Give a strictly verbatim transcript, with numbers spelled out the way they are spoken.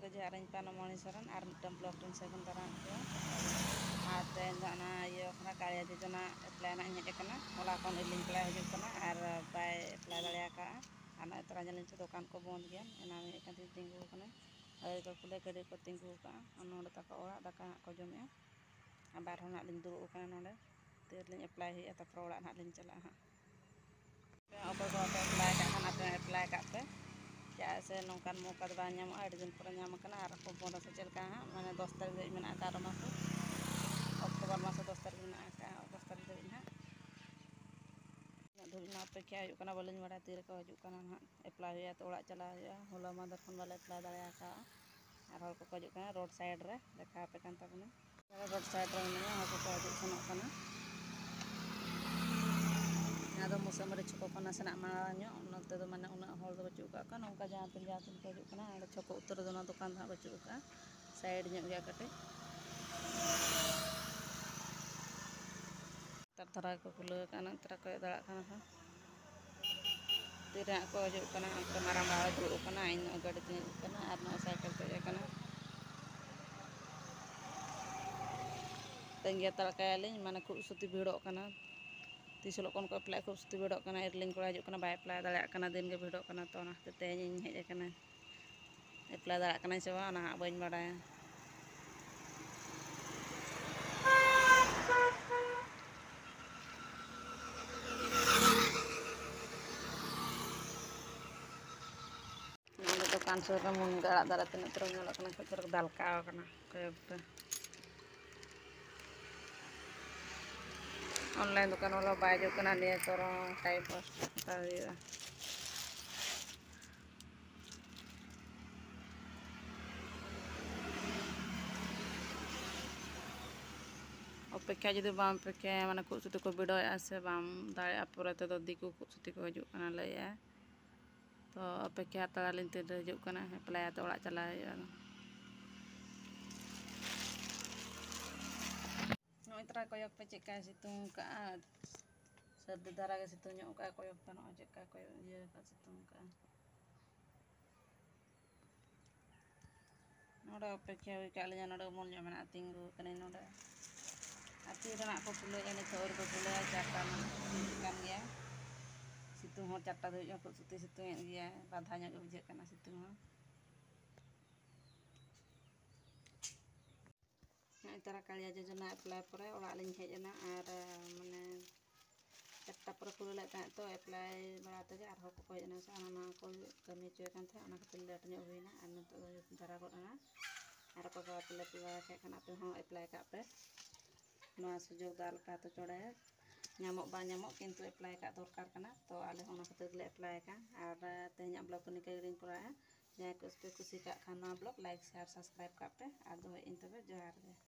ᱠᱚ ᱡᱚᱦᱟᱨ ᱤᱧ ᱯᱟᱱᱚᱢᱚᱬᱤ ᱥᱚᱨᱮᱱ ᱟᱨ ᱢᱤᱫᱴᱟᱝ ᱵᱞᱚᱜ ᱨᱮᱧ ᱥᱟᱹᱜᱩᱱ ᱫᱟᱨᱟᱢ ᱠᱚᱣᱟ ᱟᱨ ᱛᱮᱦᱮᱧ ᱫᱚ ᱚᱱᱟ ᱤᱭᱟᱹ ᱠᱟᱱᱟ ᱠᱟᱲᱤᱭᱟ ᱡᱳᱡᱚᱱᱟ ᱮᱯᱞᱟᱭ ᱨᱮᱱᱟᱜ ᱤᱧ ᱦᱮᱡ ᱟᱠᱟᱱᱟ ᱦᱚᱞᱟ ᱠᱷᱚᱱ ᱞᱤᱝᱠ ᱵᱟᱲᱟᱭ ᱦᱤᱡᱩᱜ ᱠᱟᱱᱟ ᱟᱨ ᱵᱟᱭ ᱮᱯᱞᱟᱭ ᱫᱟᱲᱮ ᱟᱠᱟᱫᱼᱟ ᱟᱨ ᱱᱚᱜᱼᱚᱭ ᱛᱚᱨᱟ ᱧᱮᱞᱤᱧ ᱫᱚᱠᱟᱱ ᱠᱚ ᱵᱚᱱᱫ ᱜᱮᱭᱟ ᱮᱱᱟᱝ ᱦᱮᱡ ᱠᱟᱛᱮᱧ ᱛᱤᱸᱜᱩ ᱟᱠᱟᱱᱟ ᱟᱹᱭ ᱠᱚ ᱠᱩᱞᱮ ᱜᱟᱹᱰᱤ ᱠᱚ ᱛᱤᱸᱜᱩ ᱟᱠᱟᱫᱼᱟ ᱟᱨ ᱱᱚᱰᱮ ᱛᱟᱠᱚ ᱚᱲᱟᱜ ᱫᱟᱠᱟ ᱦᱟᱸᱜ ᱠᱚ ᱡᱚᱢᱮᱜᱼᱟ ᱟᱨ ᱵᱟᱨ ᱦᱚᱲ ᱦᱟᱸᱜ ᱞᱤᱧ ᱫᱩᱲᱩᱵ ᱟᱠᱟᱱᱟ ᱱᱚᱰᱮ ᱛᱤᱨᱮᱞᱤᱧ ᱮᱯᱞᱟᱭ ᱦᱩᱭᱩᱜᱼᱟ ᱛᱟᱨᱯᱚᱨᱮ ᱚᱲᱟᱜ ᱦᱟᱸᱜ ᱞᱤᱧ ᱪᱟᱞᱟᱜᱼᱟ ᱦᱟᱸᱜ ᱚᱠᱚᱭ ᱠᱚ ᱵᱟᱯᱮ ᱮᱯᱞᱟᱭ ᱠᱟᱜ ᱠᱷᱟᱱ ᱟᱯᱮ ᱮᱯᱞᱟᱭ ᱠᱟᱜ ᱯᱮ ᱪᱮᱫᱟᱜ ᱥᱮ ᱱᱚᱝᱠᱟᱱ ᱢᱚᱠᱟ ᱫᱚ ᱵᱟᱝ ᱧᱟᱢᱚᱜᱼᱟ ᱟᱹᱰᱤ ᱫᱤᱱ ᱯᱚᱨᱮ ᱧᱟᱢ ᱟᱠᱟᱱᱟ ᱟᱨ ᱯᱚᱱᱨᱚ ᱥᱮ ᱪᱮᱫ ᱞᱮᱠᱟ ᱦᱟᱸᱜ ᱢᱟᱱᱮ ᱫᱚᱥ ᱛᱟᱹᱨᱤᱠᱷ ᱫᱷᱟᱹᱵᱤᱡ ᱢᱮᱱᱟᱜ ᱟᱠᱟᱫ ᱚᱱᱟ ᱠᱚ ᱚᱠᱴᱳᱵᱚᱨ ᱢᱟᱥ ᱫᱚᱥ ᱛᱟᱹᱨᱤᱠᱷ ᱢᱮᱱᱟᱜ ᱟᱠᱟᱫᱼᱟ ᱫᱚᱥ ᱛᱟᱹᱨᱤᱠᱷ ᱫᱷᱟᱹᱵᱤᱡ ᱦᱟᱸᱜ ᱩᱱᱟᱹᱜ ᱫᱷᱟᱹᱵᱤᱡ ᱢᱟ ᱚᱯᱮᱠᱠᱷᱟ ᱦᱩᱭᱩᱜ ᱠᱟᱱᱟ ᱵᱟᱹᱞᱤᱧ ᱵᱟᱲᱟᱭᱟ ᱛᱤᱨᱮᱠᱚ ᱦᱤᱡᱩᱜ ᱠᱟᱱᱟ ᱦᱟᱸᱜ ᱮᱯᱞᱟᱭ ᱦᱩᱭᱩᱜᱼᱟ ᱛᱚ ᱚᱲᱟᱜ ᱪᱟᱞᱟᱣ ᱦᱩᱭᱩᱜᱼᱟ ᱦᱚᱞᱟ ᱢᱟᱫᱷᱮᱨ ᱠᱷᱚᱱ ᱵᱟᱞᱮ ᱮᱯᱞᱟᱭ ᱫᱟᱲᱮ ᱟᱠᱟᱫᱼᱟ ᱟᱨ ᱦᱚᱲ ᱠᱚᱠᱚ ᱦᱤᱡᱩᱜ ᱠᱟᱱᱟ ᱨᱳᱰ ᱥᱟᱭᱤᱰ ᱨᱮ ᱫᱮᱠᱷᱟᱣ ᱟᱯᱮ ᱠᱟᱱ ᱛᱟᱵᱚᱱᱟ ᱨᱳᱰ ᱥᱟᱭᱤᱰ ᱨᱮ ᱢᱮᱱᱟᱜᱼᱟ ᱦᱚᱲ ᱠᱚᱠᱚ ᱦᱤᱡᱩᱜ ᱥᱮᱱᱚᱜ ᱠᱟᱱᱟ ᱡᱟᱦᱟᱸ ᱫᱚ ᱢᱩᱥᱟᱹᱢᱟᱹᱨᱤ ᱪᱷᱚᱠᱚ ᱠᱷᱚᱱ ᱱᱟᱥᱮᱱᱟᱜ ᱢᱟᱲᱟᱝ ᱧᱚᱜ ᱱᱚᱛᱮ ᱫᱚ ᱢᱟᱱᱮ ᱩᱱᱟᱹᱜ ᱦᱚᱲ ᱫᱚ ᱵᱟᱹᱪᱩᱜ ᱠᱟᱜ ᱠᱚᱣᱟ ᱱᱚᱝᱠᱟ ᱡᱟᱦᱟᱸ ᱛᱤᱱ ᱡᱟᱦᱟᱸ ᱛᱤᱱ ᱠᱚ ᱦᱤᱡᱩᱜ ᱠᱟᱱᱟ ᱚᱸᱰᱮ ᱪᱷᱚᱠᱚ ᱩᱛᱛᱚᱨ ᱨᱮᱫᱚ ᱚᱱᱟ ᱫᱚᱠᱟᱱ ᱫᱚ ᱦᱟᱸᱜ ᱵᱟᱹᱪᱩᱜ ᱠᱟᱜᱼᱟ ᱥᱟᱭᱤᱰ ᱧᱚᱜ ᱜᱮᱭᱟ ᱠᱟᱹᱴᱤᱡ ᱛᱟᱨ ᱫᱷᱟᱨᱟ ᱜᱮᱠᱚ ᱠᱷᱩᱞᱟᱹᱣ ᱟᱠᱟᱫᱼᱟ ᱱᱚᱛᱮ ᱨᱮ ᱠᱚᱭᱚᱜ ᱫᱟᱲᱟᱜ ᱠᱟᱱᱟ ᱠᱚ ᱛᱤᱨᱮ ᱦᱟᱸᱜ ᱠᱚ ᱦᱤᱡᱩᱜ ᱠᱟᱱᱟ ᱚᱱᱛᱮ ᱢᱟᱨᱟᱝ ᱵᱟᱵᱟᱭ ᱫᱩᱲᱩᱵ ᱟᱠᱟᱱᱟ ᱤᱧ ᱱᱚᱜᱼᱚᱭ ᱜᱟᱹᱰᱤ ᱛᱤᱧ ᱦᱮᱡ ᱟᱠᱟᱱᱟ ᱟᱨ ᱱᱚᱜᱼᱚᱭ ᱥᱟᱭᱠᱮᱞ ᱛᱮ ᱦᱮᱡ ᱟᱠᱟᱱᱟ ᱛᱟᱺᱜᱤ ᱦᱟᱛᱟᱲ ᱠᱟᱭᱟᱞᱤᱧ ᱢᱟᱱᱮ ᱠᱷᱩᱵ ᱥᱩᱛᱤ ᱵᱷᱤᱲᱚᱜ ᱠᱟᱱᱟ ᱛᱤᱥ ᱦᱤᱞᱳᱜ ᱠᱷᱚᱱ ᱠᱚ ᱮᱯᱞᱟᱭ ᱠᱷᱩᱵ ᱥᱩᱛᱤ ᱵᱷᱤᱲᱚᱜ ᱠᱟᱱᱟ ᱮᱨᱞᱤᱧ ᱠᱚᱲᱟ ᱦᱤᱡᱩᱜ ᱠᱟᱱᱟ ᱵᱟᱭ ᱮᱯᱞᱟᱭ ᱫᱟᱲᱮᱭᱟᱜ ᱠᱟᱱᱟ ᱫᱤᱱ ᱜᱮ ᱵᱷᱤᱲᱚᱜ ᱠᱟᱱᱟ ᱛᱚ ᱚᱱᱟ ᱠᱷᱟᱹᱛᱤᱨ ᱛᱮᱦᱮᱧᱤᱧ ᱦᱮᱡ ᱟᱠᱟᱱᱟ ᱮᱯᱞᱟᱭ ᱫᱟᱲᱮᱭᱟᱜ ᱠᱟᱱᱟᱧ ᱥᱮ ᱵᱟᱝ ᱚᱱᱟ ᱦᱟᱸᱜ ᱵᱟᱹᱧ ᱵᱟᱲᱟᱭᱟ ᱱᱚᱰᱮ ᱫᱚᱠᱟᱱ ᱥᱩᱨ ᱨᱮ ᱢᱩᱱᱜᱟᱹ ᱟᱲᱟᱜ ᱫᱟᱨᱮ ᱛᱤᱱᱟᱹᱜ ᱪᱮᱦᱨᱟ ᱧᱮᱞᱚᱜ ᱠᱟᱱᱟ ᱠᱟᱹᱡ ᱪᱩᱞᱩᱝ ᱫᱟᱞᱠᱟᱣ ᱟᱠᱟᱱᱟ ᱠᱚᱭᱚᱜ ᱯᱮ ᱚᱱᱞᱟᱭᱤᱱ ᱫᱚᱠᱟᱱ ᱵᱟᱞᱟ ᱵᱟᱭ ᱦᱤᱡᱩᱜ ᱠᱟᱱᱟ ᱱᱤᱭᱟᱹ ᱛᱚᱨᱚᱝ ᱴᱟᱭᱤᱢ ᱯᱟᱥ ᱦᱟᱛᱟᱣ ᱦᱩᱭᱩᱜᱼᱟ ᱚᱯᱮᱠᱠᱷᱟ ᱡᱩᱫᱤ ᱵᱟᱢ ᱚᱯᱮᱠᱠᱷᱟᱭᱟ ᱢᱟᱱᱮ ᱠᱷᱩᱵ ᱥᱩᱛᱤ ᱠᱚ ᱵᱷᱤᱲᱚᱭᱮᱜᱼᱟ ᱥᱮ ᱵᱟᱢ ᱫᱟᱲᱮᱭᱟᱜᱼᱟ ᱯᱚᱨᱮ ᱛᱮᱫᱚ ᱫᱤᱠᱩ ᱠᱷᱩᱵ ᱥᱩᱛᱤ ᱠᱚ ᱦᱤᱡᱩᱜ ᱠᱟᱱᱟ ᱞᱟᱹᱭᱮᱜᱼᱟ ᱛᱚ ᱚᱯᱮᱠᱠᱷᱟ ᱦᱟᱛᱟᱲᱟᱞᱤᱧ ᱛᱤᱨᱮ ᱦᱤᱡᱩᱜ ᱠᱟᱱᱟ ᱮᱯᱞᱟᱭ ᱟᱛᱮ ᱚᱲᱟᱜ ᱪᱟᱞᱟᱣ ᱦᱩᱭᱩᱜᱼᱟ ᱱᱚᱜᱼᱚᱭ ᱛᱚᱨᱟ ᱠᱚᱭᱚᱜ ᱯᱮ ᱪᱮᱫᱠᱟᱭ ᱥᱤᱛᱩᱝ ᱠᱟᱜᱼᱟ ᱥᱟᱹᱨᱫᱤ ᱫᱷᱟᱨᱟ ᱜᱮ ᱥᱤᱛᱩᱝ ᱧᱚᱜ ᱠᱟᱜᱼᱟ ᱠᱚᱭᱚᱜ ᱯᱮ ᱱᱚᱜᱼᱚᱭ ᱪᱮᱫᱠᱟ ᱠᱚᱭᱚᱜ ᱤᱭᱟᱹ ᱠᱟᱜᱼᱟ ᱥᱤᱛᱩᱝ ᱠᱟᱜᱼᱟ ᱱᱚᱰᱮ ᱚᱯᱮᱠᱠᱷᱟ ᱦᱩᱭ ᱠᱟᱜ ᱞᱤᱧᱟ ᱱᱚᱰᱮ ᱩᱢᱩᱞ ᱧᱚᱜ ᱢᱮᱱᱟᱜᱼᱟ ᱛᱤᱸᱜᱩ ᱟᱠᱟᱱᱟᱹᱧ ᱱᱚᱰᱮ ᱟᱨ ᱛᱤᱨᱮ ᱱᱟᱜ ᱠᱚ ᱠᱷᱩᱞᱟᱹᱣᱮᱜᱼᱟ ᱱᱤᱛᱚᱜ ᱟᱹᱣᱨᱤ ᱠᱚ ᱠᱷᱩᱞᱟᱹᱣᱟ ᱪᱟᱨᱴᱟ ᱠᱟᱱ ᱜᱮᱭᱟ ᱥᱤᱛᱩᱝ ᱦᱚᱸ ᱪᱟᱨᱴᱟ ᱫᱷᱟᱹᱵᱤᱡ ᱦᱚᱸ ᱠᱷᱩᱵ ᱥᱩᱛᱤ ᱥᱤᱛᱩᱝ ᱮᱫ ᱜᱮᱭᱟ ᱵᱟᱫᱷᱟ ᱧᱚᱜ ᱜᱮ ᱵᱩᱡᱷᱟᱹᱜ ᱠᱟᱱᱟ ᱥᱤᱛᱩᱝ ᱦᱚᱸ ᱱᱚᱜᱼᱚᱭ ᱛᱚᱨᱟ ᱠᱟᱲᱤᱭᱟ ᱡᱳᱡᱚᱱᱟ ᱮᱯᱞᱟᱭ ᱯᱚᱨᱮ ᱚᱲᱟᱜ ᱞᱤᱧ ᱦᱮᱡ ᱮᱱᱟ ᱟᱨ ᱢᱟᱱᱮ ᱪᱟᱨᱴᱟ ᱯᱚᱨᱮ ᱠᱷᱩᱞᱟᱹᱣ ᱞᱮᱫ ᱛᱟᱦᱮᱸᱫ ᱛᱚ ᱮᱯᱞᱟᱭ ᱵᱟᱲᱟ ᱛᱮᱜᱮ ᱟᱨ ᱦᱚᱲ ᱠᱚᱠᱚ ᱦᱮᱡ ᱮᱱᱟ ᱥᱮ ᱚᱱᱟ ᱠᱚ ᱠᱟᱹᱢᱤ ᱦᱚᱪᱚᱭᱮ ᱠᱟᱱ ᱛᱟᱦᱮᱸᱫ ᱚᱱᱟ ᱠᱷᱟᱹᱛᱤᱨ ᱞᱮᱴ ᱧᱚᱜ ᱦᱩᱭᱱᱟ ᱟᱨ ᱱᱤᱛᱚᱜ ᱫᱚ ᱫᱷᱟᱨᱟ ᱜᱚᱫ ᱮᱱᱟ ᱟᱨ ᱚᱠᱚᱭ ᱠᱚ ᱵᱟᱯᱮ ᱮᱯᱞᱟᱭ ᱠᱟᱜ ᱠᱷᱟᱱ ᱟᱯᱮ ᱦᱚᱸ ᱮᱯᱞᱟᱭ ᱠᱟᱜ ᱯᱮ ᱱᱚᱣᱟ ᱥᱩᱡᱳᱜᱽ ᱫᱚ ᱟᱞᱚ ᱯᱮ ᱦᱟᱛ ᱦᱚᱪᱚᱲᱮᱭᱟ ᱧᱟᱢᱚᱜ ᱵᱟᱝ ᱧᱟᱢᱚᱜ ᱠᱤᱱᱛᱩ ᱮᱯᱞᱟᱭ ᱠᱟᱜ ᱫᱚᱨᱠᱟᱨ ᱠᱟᱱᱟ ᱛᱚ ᱟᱞᱮ ᱦᱚᱸ ᱚᱱᱟ ᱠᱷᱟᱹᱛᱤᱨ ᱜᱮᱞᱮ ᱮᱯᱞᱟᱭ ᱟᱠᱟᱫ ᱟᱨ ᱛᱮᱦᱮᱧᱟᱜ ᱵᱞᱚᱜ ᱫᱚ ᱱᱤᱝᱠᱟᱹ ᱜᱮᱞᱤᱧ ᱠᱚᱨᱟᱣᱮᱫᱼᱟ ᱡᱟᱦᱟᱸᱭ ᱠᱚ ᱯᱮ ᱠᱩᱥᱤ ᱠᱟᱜ ᱠᱷᱟᱱ ᱱᱚᱣᱟ ᱵᱞᱚᱜ ᱞᱟᱭᱤᱠ ᱥᱮᱭᱟᱨ ᱥᱟᱵᱥᱠᱨᱟᱭᱤᱵ ᱠᱟᱜ ᱯᱮ ᱟᱨ ᱫᱚᱦᱚᱭᱮᱫ ᱟᱹᱧ ᱛᱚᱵᱮ ᱡᱚᱦᱟᱨ ᱜᱮ